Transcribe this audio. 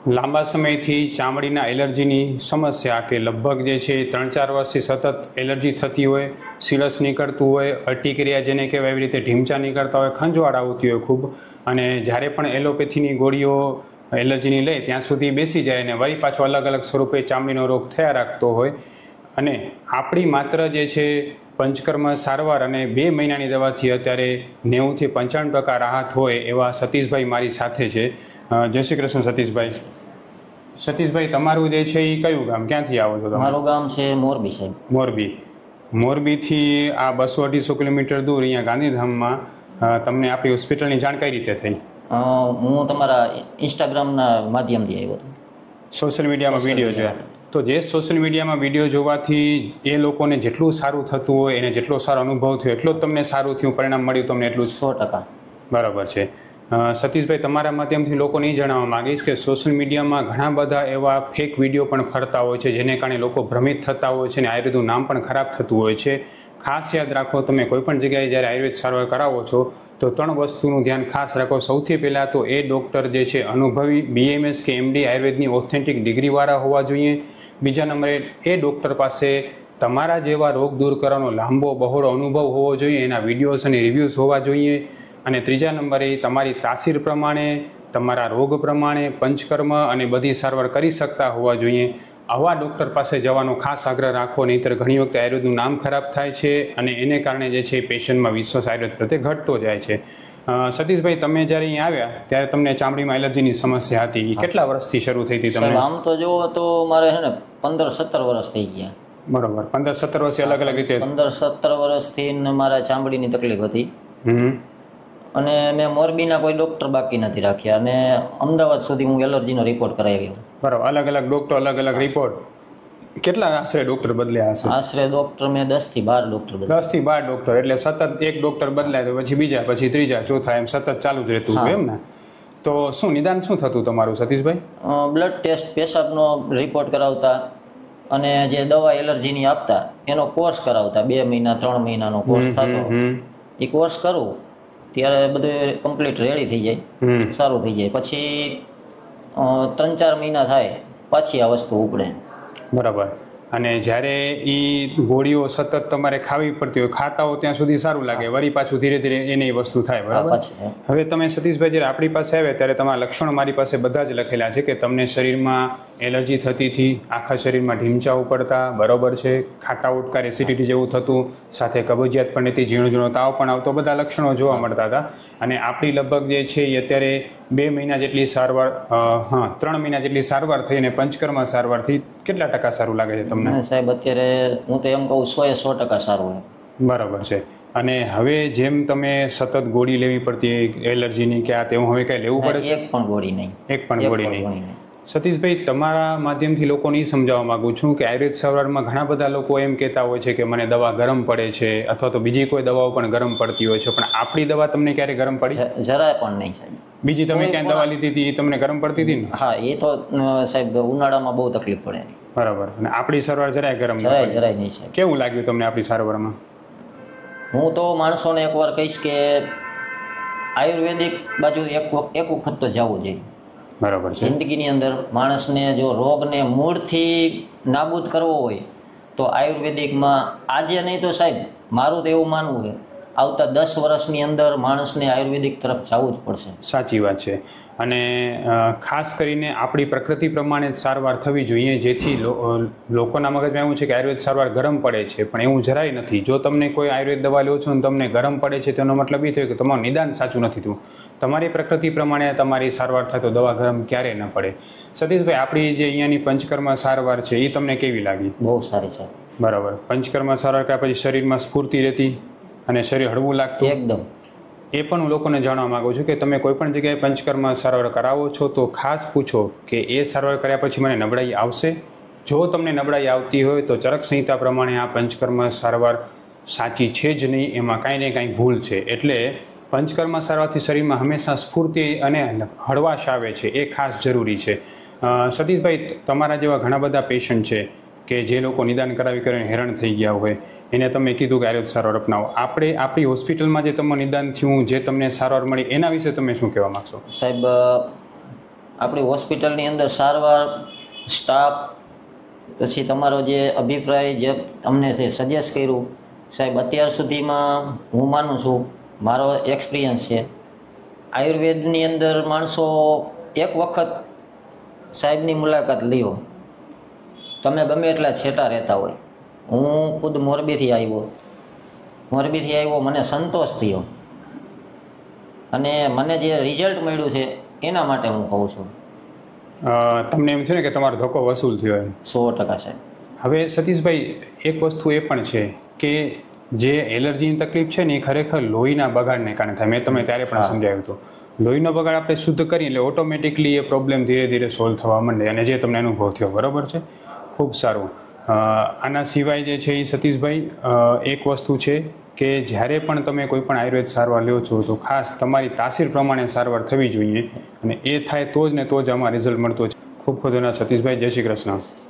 લાંબા સમયથી ચામડીના એલર્જીની સમસ્યા કે લગભગ જે છે 3-4 વર્ષથી સતત એલર્જી થતી હોય, સિરસ નીકળતું હોય, અર્ટિકેરિયા જેને કહેવાય એવી રીતે ઢીમચા નીકળતા હોય, ખંજવાળ આવતી હોય ખૂબ, અને જ્યારે પણ એલોપેથીની ગોળીઓ એલર્જીની લે ત્યાં સુધી બેસી જાય અને વળી પાછો અલગ અલગ સ્વરૂપે ચામડીનો રોગ થયા રાખતો હોય. અને આપણી માત્ર જે છે પંચકર્મ સારવાર અને 2 મહિનાની દવાથી અત્યારે 90-95% રાહત હોય એવા સતીશભાઈ મારી સાથે છે. જય શ્રી કૃષ્ણ સતીશભાઈ. સતીશભાઈ, તમારું જે છે એ કયું ગામ, ક્યાંથી આવો છો તમે? મારું ગામ છે મોરબી સાહેબ. મોરબી. મોરબીથી આ 200-250 કિલોમીટર દૂર અહીંયા ગાંધીધામમાં તમને આપણી હોસ્પિટલની જાણ કઈ રીતે થઈ? હું તમારા ઇન્સ્ટાગ્રામના માધ્યમથી આવ્યો હતો. સોશિયલ મીડિયામાં વિડીયો જોયા. તો જે સોશિયલ મીડિયામાં વિડીયો જોવાથી એ લોકોને જેટલું સારું થતું હોય, એને જેટલો સારો અનુભવ થયો એટલો જ તમને સારું થયું, પરિણામ મળ્યું તમને એટલું? 100%. બરાબર છે. સતીશભાઈ, તમારા માધ્યમથી લોકોને એ જણાવવા માંગીશ કે સોશિયલ મીડિયામાં ઘણા બધા એવા ફેક વિડીયો પણ ફરતા હોય છે, જેને કારણે લોકો ભ્રમિત થતા હોય છે અને આયુર્વેદનું નામ પણ ખરાબ થતું હોય છે. ખાસ યાદ રાખો, તમે કોઈ પણ જગ્યાએ જ્યારે આયુર્વેદ સારવાર કરાવો છો તો 3 વસ્તુનું ધ્યાન ખાસ રાખો. સૌથી પહેલાં તો એ ડૉક્ટર જે છે અનુભવી BMS કે MD આયુર્વેદની ઓથેન્ટિક ડિગ્રીવાળા હોવા જોઈએ. બીજા નંબરે એ ડૉક્ટર પાસે તમારા જેવા રોગ દૂર કરવાનો લાંબો બહોળો અનુભવ હોવો જોઈએ, એના વિડીયોઝ અને રિવ્યૂઝ હોવા જોઈએ. અને ત્રીજા નંબરે તમારી તાસીર પ્રમાણે, તમારા રોગ પ્રમાણે પંચકર્મ અને બધી સારવાર કરી શકતા હોવા જોઈએ. આવા ડૉક્ટર પાસે જવાનો ખાસ આગ્રહ રાખો, નહીંતર ઘણી વખત આયુર્વેદનું નામ ખરાબ થાય છે અને એને કારણે જે છે પેશન્ટમાં વિશ્વાસ આયુર્વેદ પ્રત્યે ઘટતો જાય છે. સતીશભાઈ, તમે જ્યારે અહીંયા આવ્યા ત્યારે તમને ચામડીમાં એલર્જીની સમસ્યા હતી, કેટલા વર્ષથી શરૂ થઈ હતી તમને? આમ તો જુઓ તો મારે છે ને 15-17 વર્ષ થઈ ગયા. બરોબર. 15-17 વર્ષથી અલગ અલગ રીતે? 15-17 વર્ષથી મારા ચામડીની તકલીફ હતી. અને મેં મોરબીના કોઈ ડોક્ટર બાકી નથી રાખ્યા અને અમદાવાદ સુધી હું એલર્જીનો રિપોર્ટ કરાવ્યો. બરાબર. અલગ અલગ ડોક્ટર, અલગ અલગ રિપોર્ટ. કેટલા આશરે ડોક્ટર બદલ્યા હશે? આશરે ડોક્ટર મેં 10-12 ડોક્ટર બદલ્યા. 10-12 ડોક્ટર, એટલે સતત એક ડોક્ટર બદલાય તો પછી બીજા, પછી ત્રીજા, ચોથા, એમ સતત ચાલુ જ રહેતું હોય એમ ને? તો શું નિદાન શું થતું તમારું સતીશભાઈ? બ્લડ ટેસ્ટ, પેશાબનો રિપોર્ટ કરાવતા અને જે દવા એલર્જીની આપતા એનો કોર્સ કરાવતા. 2 મહિના 3 મહિનાનો કોર્સ થતો. એ કોર્સ કરું ત્યારે બધું કમ્પ્લીટ રેડી થઈ જાય, સારું થઈ જાય. પછી 3-4 મહિના થાય પાછી આ વસ્તુ ઉપડે. બરાબર. અને જ્યારે એ ગોળીઓ સતત તમારે ખાવી પડતી હોય, ખાતા હો ત્યાં સુધી સારું લાગે, વળી પાછું ધીરે ધીરે એની વસ્તુ થાય. બરાબર. હવે તમે સતીશભાઈ જ્યારે આપણી પાસે આવ્યા ત્યારે તમારા લક્ષણો મારી પાસે બધા જ લખેલા છે કે તમને શરીરમાં એલર્જી થતી હતી, આખા શરીરમાં ઢીમચા ઉપડતા, બરોબર છે, ખાટા ઉટકાર, એસિડિટી જેવું થતું, સાથે કબજિયાત પણ હતી, ઝીણો ઝીણો તાવ પણ આવતો, બધા લક્ષણો જોવા મળતા હતા. અને આપણી લગભગ જે છે એ અત્યારે 2 મહિના જેટલી સારવાર, 3 મહિના જેટલી સારવાર થઈ અને પંચકર્મ સારવારથી કેટલા ટકા સારું લાગે છે તમને? સાહેબ, અત્યારે હું તો એમ કહું 100% સારું. બરાબર છે. અને હવે જેમ તમે સતત ગોળી લેવી પડતી એલર્જીની કે આ તેવું, હવે કઈ લેવું પડે છે? એક પણ ગોળી નહીં. એક પણ ગોળી નહીં. સતીશભાઈ, તમારા માધ્યમથી લોકોને એ સમજાવવા માંગુ છું કે આયુર્વેદ સારવારમાં ઘણા બધા લોકો એમ કહેતા હોય છે કે મને દવા ગરમ પડે છે, અથવા તો બીજી કોઈ દવાઓ પણ ગરમ પડતી હોય છે, પણ આપણી દવા તમને ક્યારે ગરમ પડી? જરાય પણ નહીં સાહેબ. બીજી તમે ક્યાં દવા લીધી હતી એ તમને ગરમ પડતી હતી ને? હા, એ તો સાહેબ ઉનાળામાં બહુ તકલીફ પડે. બરાબર. અને આપણી સારવાર જરાય ગરમ? જરાય નહીં સાહેબ. કેવું લાગ્યું તમને આપણી સારવારમાં? હું તો માણસોને એકવાર કહીશ કે આયુર્વેદિક બાજુ એક વખત તો જવું જોઈએ. બરાબર છે. જિંદગીની અંદર માણસને જો રોગને મૂળથી નાબૂદ કરવો હોય તો આયુર્વેદિકમાં આજે નહીં તો સાહેબ મારું તો એવું માનવું છે આવતા 10 વર્ષની અંદર માણસને આયુર્વેદિક તરફ જવું જ પડશે. સાચી વાત છે. અને ખાસ કરીને આપણી પ્રકૃતિ પ્રમાણે સારવાર થવી જોઈએ, જેથી લોકોના મગજમાં એવું છે કે આયુર્વેદ સારવાર ગરમ પડે છે, પણ એવું જરાય નથી. જો તમને કોઈ આયુર્વેદ દવા લો છો અને તમને ગરમ પડે છે તેનો મતલબ એ થયો કે તમારું નિદાન સાચું નથી થયું. તમારી પ્રકૃતિ પ્રમાણે તમારી સારવાર થાય તો દવા ગરમ ક્યારેય ન પડે. સતીશભાઈ, આપણી જે અહીંયાની પંચકર્મ સારવાર છે એ તમને કેવી લાગી? બહુ સારી છે. બરાબર. પંચકર્મ સારવાર કર્યા પછી શરીરમાં સ્ફૂર્તિ રહેતી અને શરીર હળવું લાગતું? એકદમ. એ પણ હું લોકોને જાણવા માગું છું કે તમે કોઈ પણ જગ્યાએ પંચકર્મ સારવાર કરાવો છો તો ખાસ પૂછો કે એ સારવાર કર્યા પછી મને નબળાઈ આવશે? જો તમને નબળાઈ આવતી હોય તો ચરક સંહિતા પ્રમાણે આ પંચકર્મ સારવાર સાચી છે જ નહીં, એમાં કાંઈ ને કાંઈ ભૂલ છે. એટલે પંચકર્મ સારવારથી શરીરમાં હંમેશા સ્ફૂર્તિ અને હળવાશ આવે છે, એ ખાસ જરૂરી છે. સતીશભાઈ, તમારા જેવા ઘણા બધા પેશન્ટ છે કે જે લોકો નિદાન કરાવી કરીને હેરાન થઈ ગયા હોય, એને તમે કીધું કે આયુર્વેદ સારવાર અપનાવો. આપણે આપણી હોસ્પિટલમાં જે તમને નિદાન થયું, જે તમને સારવાર મળી, એના વિશે તમે શું કહેવા માગશો? સાહેબ, આપણી હોસ્પિટલની અંદર સારવાર, સ્ટાફ, પછી તમારો જે અભિપ્રાય જે તમને જે સજેસ્ટ કર્યું સાહેબ, અત્યાર સુધીમાં હું માનું છું, મારો એક્સપિરિયન્સ છે, આયુર્વેદની અંદર માણસો એક વખત સાહેબની મુલાકાત લ્યો, તમે ગમે એટલા છેટા રહેતા હોય. હું ખુદ મોરબીથી આવ્યો, મને સંતોષ થયો અને મને જે રિઝલ્ટ મળ્યું છે એના માટે હું કહું છું. તમને એમ છે ને કે તમારો ધક્કો વસૂલ થયો એમ? 100% સાહેબ. હવે સતીશભાઈ, એક વસ્તુ એ પણ છે કે જે એલર્જીની તકલીફ છે ને એ ખરેખર લોહીના બગાડને કારણે થાય. મેં તમને ત્યારે પણ સમજાવ્યું હતું. લોહીનો બગાડ આપણે શુદ્ધ કરીએ એટલે ઓટોમેટિકલી એ પ્રોબ્લેમ ધીરે ધીરે સોલ્વ થવા માંડે, અને જે તમને અનુભવ થયો, બરાબર છે, ખૂબ સારું. આના સિવાય જે છે એ સતીશભાઈ, એક વસ્તુ છે કે જ્યારે પણ તમે કોઈ પણ આયુર્વેદ સારવાર લ્યો છો તો ખાસ તમારી તાસીર પ્રમાણે સારવાર થવી જોઈએ, અને એ થાય તો જ ને તો જ આમાં રિઝલ્ટ મળતો છે. ખૂબ ખૂબ ધન્યવાદ સતીશભાઈ. જય શ્રી કૃષ્ણ.